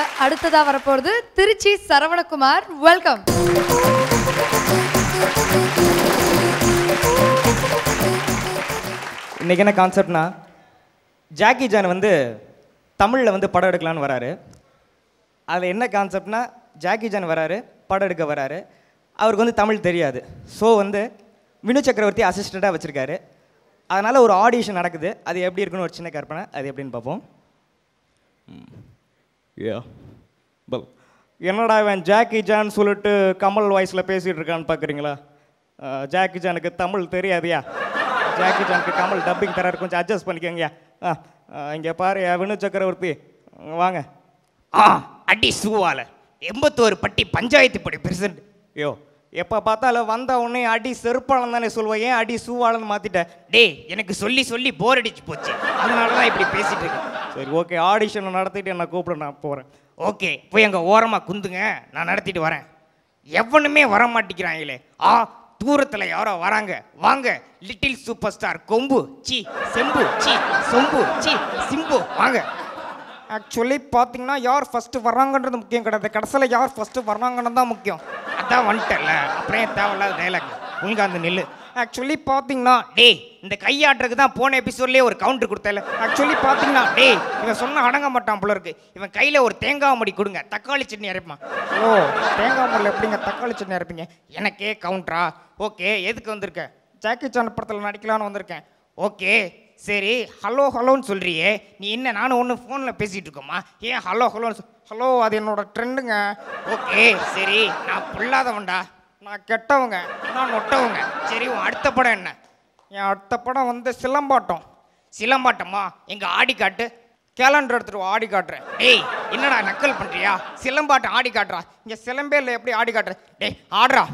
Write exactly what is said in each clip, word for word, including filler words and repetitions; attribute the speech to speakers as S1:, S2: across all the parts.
S1: அடுத்ததா வரப்போறது திருச்சி சரவணகுமார். வெல்கம்.
S2: இன்னைக்கு என்ன கான்செப்ட்னா, ஜாக்கி ஜான் வந்து தமிழில் வந்து படம் எடுக்கலான்னு வராரு. அதில் என்ன கான்செப்ட்னா, ஜாக்கி ஜான் வராரு, படம் எடுக்க வராரு. அவருக்கு வந்து தமிழ் தெரியாது. ஸோ வந்து வினு சக்கரவர்த்தி அசிஸ்டண்ட்டாக வச்சுருக்காரு. அதனால் ஒரு ஆடிஷன் நடக்குது. அது எப்படி இருக்குன்னு ஒரு சின்ன கற்பனை. அது எப்படின்னு பார்ப்போம். ஏ பல் என்னடா இவன் ஜாக்கி ஜான் சொல்லிட்டு கமல் வாய்ஸில் பேசிகிட்டு இருக்கான்னு பார்க்குறீங்களா? ஜாக்கி ஜானுக்கு தமிழ் தெரியாதுயா. ஜாக்கி ஜானுக்கு கமல் டப்பிங் தராரு, கொஞ்சம் அட்ஜஸ்ட் பண்ணிக்கோங்கயா. இங்கே பாரு வினு சக்கரவர்த்தி, வாங்க.
S3: ஆ அடி சூவால எண்பத்தோரு பட்டி பஞ்சாயத்து படி பிரசிடண்ட்.
S2: யோ, எப்போ பார்த்தாலும் வந்த உடனே அடி செருப்பாளன் தானே சொல்லுவேன், ஏன் அடி சூவாளன்னு மாற்றிட்டேன்?
S3: டேய், எனக்கு சொல்லி சொல்லி போர் அடிச்சு போச்சு, அதனால தான் இப்படி பேசிட்டு இருக்கேன்.
S2: சரி, ஓகே, ஆடிஷனை நடத்திட்டு என்ன கூப்பிட நான் போகிறேன்.
S3: ஓகே, போய் அங்கே ஓரமாக குந்துங்க, நான் நடத்திட்டு வரேன். எவனுமே வர மாட்டேங்கிறாங்களே. ஆ தூரத்தில் யாரோ வராங்க, வாங்க. லிட்டில் சூப்பர் ஸ்டார் கொம்பு சி செம்பு சி சொம்பு சி சிம்பு வாங்க.
S2: ஆக்சுவலி பார்த்தீங்கன்னா யார் ஃபஸ்ட்டு வர்றாங்கன்றது முக்கியம் கிடையாது, கடைசியில் யார் ஃபஸ்ட்டு வர்றாங்கன்னு தான் முக்கியம்.
S3: அதான் வந்துட்டல, அப்புறம் தேவையில்லாத டைலாக் ஒழுங்கா அந்த நெல்லு.
S2: ஆக்சுவலி பார்த்தீங்கன்னா
S3: டேய், இந்த கையாட்டுறதுக்கு தான் போன எபிசோட்லேயே ஒரு கவுண்டர் கொடுத்தல.
S2: ஆக்சுவலி பார்த்தீங்கன்னா
S3: டேய், இவன் சொன்ன அடங்க மாட்டான் போல இருக்கு. இவன் கையில் ஒரு தேங்காய் மடி கொடுங்க, தக்காளி சட்னி அரைப்பான்.
S2: ஓ, தேங்காய் மடியில் எப்படிங்க தக்காளி சட்னி அரைப்பீங்க?
S3: எனக்கே கவுண்டரா? ஓகே, எதுக்கு வந்திருக்க?
S2: ஜாக்கி சான் படத்தில் நடிக்கலான்னு வந்திருக்கேன்.
S3: ஓகே சரி, ஹலோ ஹலோன்னு சொல்கிறியே, நீ என்ன நானும் ஒன்று ஃபோனில் பேசிகிட்டு இருக்கோமா? ஏன் ஹலோ ஹலோன்னு சொல்.
S2: ஹலோ, அது என்னோட ட்ரெண்டுங்க.
S3: ஓகே சரி, நான் பொல்லாதவன்டா,
S2: நான் கெட்டவங்க,
S3: நான் நொட்டவங்க. சரி, உன் அடுத்த படம் என்ன?
S2: என் அடுத்த படம் வந்து சிலம்பாட்டம்.
S3: சிலம்பாட்டமா? எங்கள் ஆடி காட்டு.
S2: கேலண்டர் எடுத்துட்டு ஆடி காட்டுறேன்.
S3: டேய், என்னடா நக்கல் பண்ணுறியா? சிலம்பாட்டம் ஆடி காட்டுறா.
S2: இங்கே சிலம்பே இல்லை, எப்படி ஆடி காட்டுறேன்?
S3: டேய் ஆடுறா.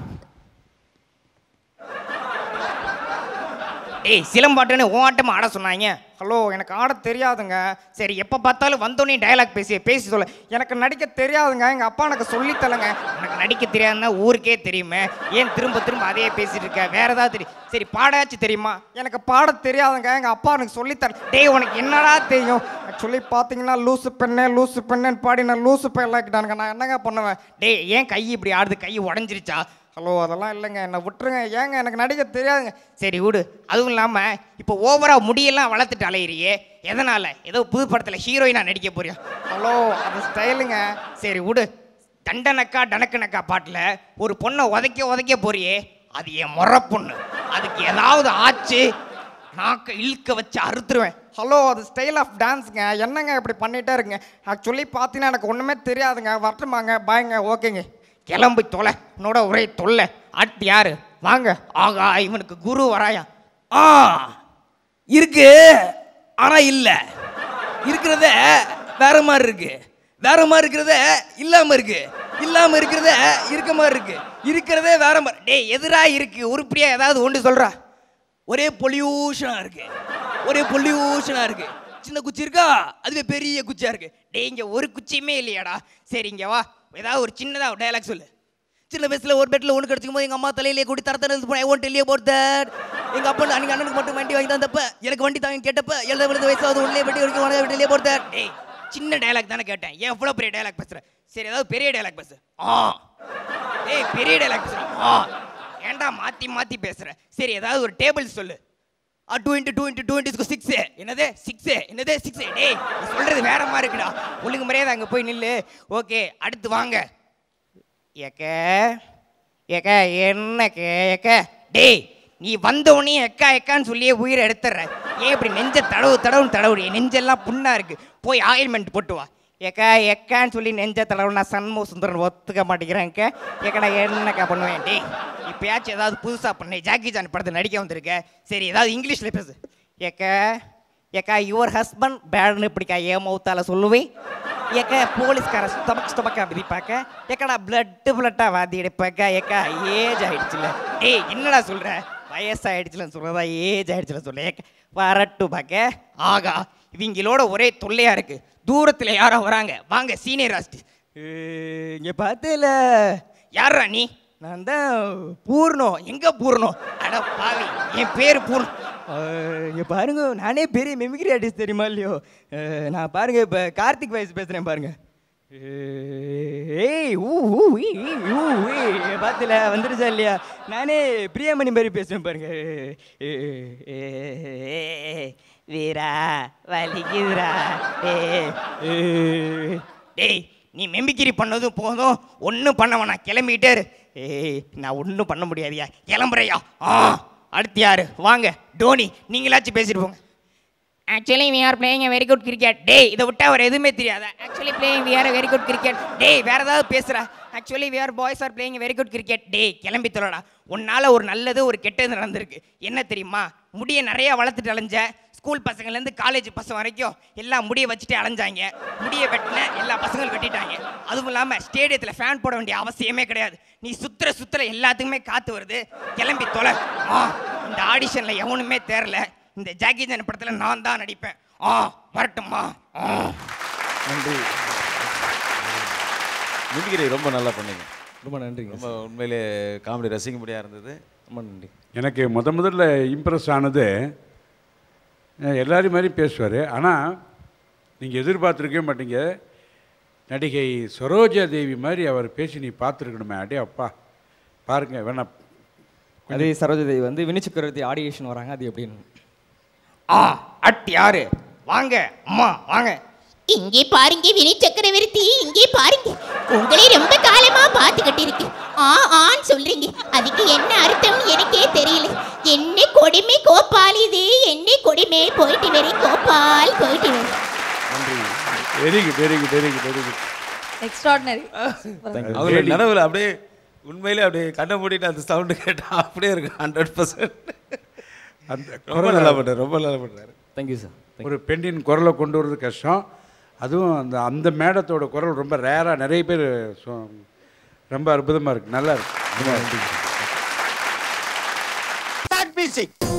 S3: டேய், சிலம்பாட்டன்னு உன் ஆட்டமாக ஆட சொன்னாங்க.
S2: ஹலோ, எனக்கு ஆட தெரியாதுங்க.
S3: சரி, எப்போ பார்த்தாலும் வந்தோடனே டயலாக் பேசி பேசி சொல்ல.
S2: எனக்கு நடிக்க தெரியாதுங்க, எங்கள் அப்பா எனக்கு சொல்லித்தலங்க.
S3: உனக்கு நடிக்க தெரியாதுன்னா ஊருக்கே தெரியுமே, ஏன் திரும்ப திரும்ப அதையே பேசிட்டு இருக்க? வேற ஏதாவது தெரியும்? சரி, பாடாச்சும் தெரியுமா?
S2: எனக்கு பாட தெரியாதுங்க, எங்கள் அப்பா எனக்கு சொல்லித்தர.
S3: டேய், உனக்கு என்னடா தெரியும்?
S2: ஆக்சுவலி பார்த்தீங்கன்னா லூசு பெண்ணே லூசு பெண்ணேன்னு பாடி நான் லூசு பெண்ணாக்கிட்டானுங்க. நான் என்னங்க பண்ணுவேன்?
S3: டேய், ஏன் கை இப்படி ஆடுது? கை உடஞ்சிருச்சா?
S2: ஹலோ, அதெல்லாம் இல்லைங்க, என்னை விட்டுருங்க. ஏங்க, எனக்கு நடிக்க தெரியாதுங்க.
S3: சரி விடு. அதுவும் இல்லாமல் இப்போ ஓவராக முடியெல்லாம் வளர்த்துட்டு அலையிறியே, எதனால்? ஏதோ புது படத்தில் ஹீரோயினாக நடிக்க போறியா?
S2: ஹலோ, அது ஸ்டைலுங்க.
S3: சரி விடு. தண்டனக்கா டனக்கனக்கா பாட்டில் ஒரு பொண்ணை உதைக்க உதைக்க போறியே, அது என் முறை பொண்ணு. அதுக்கு ஏதாவது ஆச்சு, நாக்க இழுக்க வச்சு அறுத்துருவேன்.
S2: ஹலோ, அது ஸ்டைல் ஆஃப் டான்ஸுங்க. என்னங்க இப்படி பண்ணிகிட்டே இருக்குங்க? ஆக்சுவலி பார்த்தீங்கன்னா எனக்கு ஒன்றுமே தெரியாதுங்க. வரட்டுமாங்க? பாய்ங்க. ஓகேங்க,
S3: கிளம்பி தொலை, உன்னோட ஒரே தொல்லை. அடுத்து யாரு? வாங்க. ஆகா, இவனுக்கு குரு வராயா?
S4: ஆ இருக்கு, ஆனா இல்ல. இருக்கிறத வேற மாதிரி இருக்கு, வேற மாதிரி இருக்கிறத இல்லாம இருக்கு, இல்லாம இருக்கிறத இருக்க மாதிரி இருக்கு, இருக்கிறதே வேற மாதிரி.
S3: டேய், எதிரா இருக்கு? உருப்படியா ஏதாவது ஒன்று சொல்றா.
S4: ஒரே பொல்யூஷனா இருக்கு, ஒரே பொல்யூஷனா இருக்கு. சின்ன குச்சி இருக்கா, அதுவே பெரிய குச்சியா இருக்கு.
S3: டேய், இங்க ஒரு குச்சியுமே இல்லையாடா? சரி, இங்க வா, ஏதாவது ஒரு சின்னதாக டைலாக் சொல்லு.
S4: சின்ன வயசுல ஒரு பெட்டில் ஒன்று கிடச்சிக்கும் போது எங்கள் அம்மா தலையிலே கூட்டி தர தர போனேன். ஒன் டெல்லியே போட்டார். எங்கள் அப்பா அன்னைக்கு அண்ணனுக்கு மட்டும் வண்டி வாங்கி தந்தப்ப, எனக்கு வண்டி தாங்க கேட்டப்ப, எழுத விழுத வயசாவது உள்ளே வெட்டி வரைக்கும் உனக்கு வீட்டிலேயே போட்டார்.
S3: டேய், சின்ன டைலாக் தானே கேட்டேன், ஏன் எவ்வளோ பெரிய டைலாக் பேசுகிறேன்? சரி, ஏதாவது பெரிய டைலாக் பேசு. ஆ டேய், பெரிய டைலாக் பேசுகிறேன். ஆ ஏன்டா மாற்றி மாற்றி பேசுகிறேன்? சரி, ஏதாவது ஒரு டேபிள் சொல்லு.
S4: ஆ two into two into two into six.
S3: என்னதே சிக்ஸு? என்னதே சிக்ஸு? டேய், நீ சொல்கிறது வேற மாதிரி இருக்குடா. ஒழுங்கு முறையாக அங்கே போய் நில்லு. ஓகே, அடுத்து வாங்க. ஏக்க ஏக்க என்னக்க ஏக்க. டேய், நீ வந்தவனே எக்கா எக்கான்னு சொல்லியே உயிரை எடுத்துடுற. ஏன் இப்படி நெஞ்ச தடவு தடவுன்னு தடவுடி? நெஞ்செல்லாம் புண்ணா இருக்கு, போய் ஆயில்மெண்ட் போட்டு வா. ஏக்கா எக்கான்னு சொல்லி நெஞ்ச தடவு. நான் சண்முக சுந்தரன் ஒத்துக்க மாட்டேங்கிறேன். ஏக்கா நான் என்னக்கா பண்ணுவேன்? டேய், இப்போயாச்சும் ஏதாவது புதுசாக பண்ணேன். ஜாக்கி ஜான் படத்தை நடிக்க வந்திருக்க. சரி, ஏதாவது இங்கிலீஷில் பேசு. ஏக்கா ஏக்கா யுவர் ஹஸ்பண்ட் பேடுன்னு இப்படிக்கா ஏன் மௌத்தால சொல்லுவேன். ஏக்கா போலீஸ்கார ஸ்டொமக் ஸ்டொமக்கா விதிப்பாக்க. ஏக்கடா பிளட்டு பிளட்டாக வாதி எடுப்பாக்கா. ஏக்கா ஏஜ் ஆகிடுச்சுல. ஏய், என்னடா சொல்கிற? வயசாகிடுச்சுலன்னு சொல்கிறதா ஏஜ் ஆகிடுச்சுல சொல்ல. ஏக்க வரட்டு பார்க்க. ஆகா, இவங்களோட ஒரே தொல்லையாக இருக்குது. தூரத்தில் யாரோ வராங்க, வாங்க. சீனியர் ஆஸ்ட்
S2: இங்கே பார்த்தல.
S3: யாரா நீ?
S2: நான் தான் பூர்ணம்.
S3: எங்கே பூர்ணம்? அட பாவி, என் பேர் பூர்ணம்.
S2: இங்கே பாருங்க, நானே பெரிய மெமிக்ரி ஆர்டிஸ்ட் தெரியுமா இல்லையோ? நான் பாருங்க இப்போ கார்த்திக் வாய்ஸ் பேசுகிறேன் பாருங்க. ஏய் ஊ ஊ ஈ, ஈ, ஊ ஏய் பாத்துல வந்துருச்சா இல்லையா? நானே பிரியாமணி மாதிரி பேசுவேன் பாருங்க. ஏ, ஏ, ஏ, வீரா வலிக்குதுரா. ஏ, ஏ.
S3: டேய் நீ மெம்பிக்கிரி பண்ணதும் போதும், ஒன்றும் பண்ண வேணாம், கிளம்பிட்டே இரு. ஏய் நான் ஒன்றும் பண்ண முடியாதியா, கிளம்புறையா? ஆ அடுத்து யாரு? வாங்க டோனி, நீங்களாச்சும் பேசிட்டு போங்க. Actually we are playing very good cricket. டேய் இதை விட்டு அவர் எதுவுமே தெரியாதா? Actually playing we are very good cricket. டேய் வேற ஏதாவது பேசுகிறா? Actually we are boys are playing very good cricket. டேய் கிளம்பி தொலைடா. உன்னால் ஒரு நல்லது ஒரு கெட்டது நடந்திருக்கு. என்ன தெரியுமா? முடியை நிறையா வளர்த்துட்டு அலைஞ்ச. ஸ்கூல் பசங்கள்லேருந்து காலேஜ் பசங்க வரைக்கும் எல்லாம் முடியை வச்சுட்டு அலைஞ்சாங்க. முடியை வெட்டின எல்லா பசங்களும் வெட்டிட்டாங்க. அதுவும் இல்லாமல் ஸ்டேடியத்தில் ஃபேன் போட வேண்டிய அவசியமே கிடையாது. நீ சுற்றுற சுற்றுற எல்லாத்துக்குமே காற்று வருது. கிளம்பி தொலை. ஆ இந்த ஆடிஷனில் எவனுமே தேரல. இந்த ஜாக்கி சான் படத்தில் நான் தான் நடிப்பேன். ஆ வரட்டுமா? ஆ
S5: நன்றி. மிமிக்ரி ரொம்ப நல்லா பண்ணீங்க.
S2: ரொம்ப நன்றிங்க.
S5: ரொம்ப உண்மையிலே காமெடி ரசிக்கும்படியாக இருந்தது. ரொம்ப நன்றி.
S6: எனக்கு முத முதல்ல இம்ப்ரெஸ் ஆனது, எல்லாரும் மாதிரி பேசுவார், ஆனால் நீங்கள் எதிர்பார்த்துருக்கவே மாட்டீங்க. நடிகை சரோஜா தேவி மாதிரி அவர் பேசி நீ பார்த்துருக்கணுமே. அடே அப்பா பாருங்க வேணா.
S2: அதே சரோஜதேவி வந்து வினு சக்கரவர்த்தி ஆடியேஷன் வராங்க. அது எப்படின்னு?
S3: ஆ அட் யாரு? வாங்க அம்மா வாங்க.
S7: இங்கே பாருங்க வினி சக்கரவர்த்தி, இங்கே பாருங்க. உங்களை ரொம்ப காலமா பார்த்துக்கிட்டு இருக்கு. ஆ ஆன்னு சொல்றீங்க, அதுக்கு என்ன அர்த்தம்னு எனக்கே தெரியல. என்ன கொடுமை கோபால் இது, என்ன கொடுமை. போயிட்டு வரை கோபால், போயிட்டு வரை.
S6: நன்றி. Very good very good very good very good.
S1: Extraordinary.
S5: அவங்களோட நனவில் அப்படியே உண்மையிலே அப்படியே கண்ணை மூடிட்டு அந்த சவுண்டு கேட்டால் அப்படியே இருக்கு. ஹண்ட்ரட் பர்சன்ட்
S6: அந்த
S5: ரொம்ப நல்லா பண்ணுறாரு. ரொம்ப நல்லா பண்ணுறாரு.
S2: Thank you sir.
S6: ஒரு பெண்ணின் குரலை கொண்டு வர்றது கஷ்டம். அதுவும் அந்த அந்த மேடத்தோட குரல் ரொம்ப ரேராக நிறைய பேர் சொ- ரொம்ப அற்புதமாக இருக்குது. நல்லா இருக்கு.
S3: Start music.